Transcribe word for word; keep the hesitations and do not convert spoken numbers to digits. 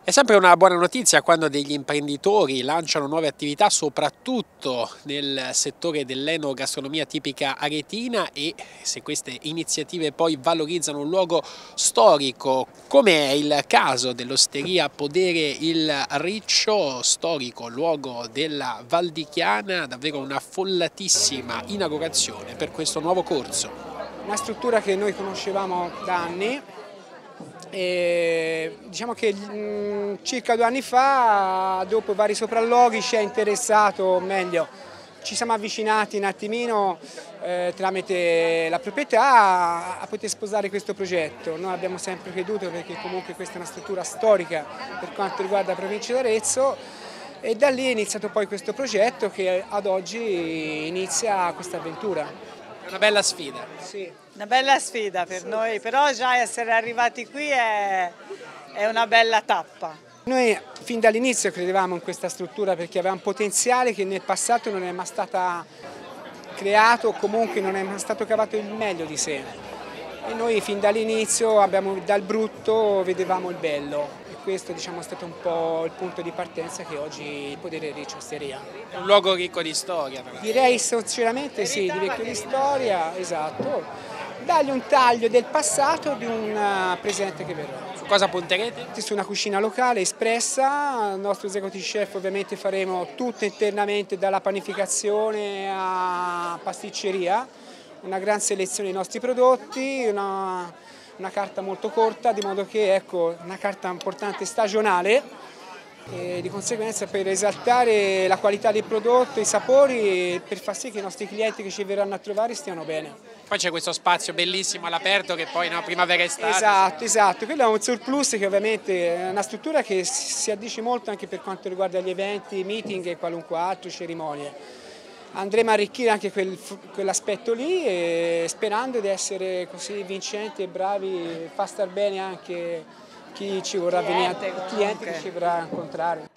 È sempre una buona notizia quando degli imprenditori lanciano nuove attività, soprattutto nel settore dell'enogastronomia tipica aretina, e se queste iniziative poi valorizzano un luogo storico, come è il caso dell'Osteria Podere il Riccio, storico luogo della Val di Chiana, davvero una follatissima inaugurazione per questo nuovo corso. Una struttura che noi conoscevamo da anni. E diciamo che mh, circa due anni fa, dopo vari sopralluoghi, ci è interessato, o meglio, ci siamo avvicinati un attimino eh, tramite la proprietà a poter sposare questo progetto. Noi abbiamo sempre creduto, perché comunque questa è una struttura storica per quanto riguarda la provincia di Arezzo, e da lì è iniziato poi questo progetto che ad oggi inizia questa avventura. È una bella sfida. Sì. Una bella sfida per sì. noi, però già essere arrivati qui è, è una bella tappa. Noi fin dall'inizio credevamo in questa struttura perché aveva un potenziale che nel passato non è mai stata creato, o comunque non è mai stato cavato il meglio di sé. E noi fin dall'inizio abbiamo, dal brutto vedevamo il bello. Questo diciamo, è stato un po' il punto di partenza che oggi il Podere Riccio Osteria. È un luogo ricco di storia. Però. Direi sinceramente sì, di ricco di storia, esatto. Dargli un taglio del passato di un presente che verrà. Su cosa punterete? Su una cucina locale espressa, il nostro executive chef ovviamente faremo tutto internamente, dalla panificazione a pasticceria, una gran selezione dei nostri prodotti, una... una carta molto corta, di modo che ecco, una carta importante stagionale, e di conseguenza per esaltare la qualità del prodotto, i sapori, per far sì che i nostri clienti che ci verranno a trovare stiano bene. Poi c'è questo spazio bellissimo all'aperto che poi no, primavera estate. Esatto, esatto, quello è un surplus che ovviamente è una struttura che si addice molto anche per quanto riguarda gli eventi, meeting e qualunque altro, cerimonie. Andremo a arricchire anche quel, quell'aspetto lì, e sperando di essere così vincenti e bravi, fa star bene anche chi ci vorrà venire, il cliente che ci vorrà incontrare.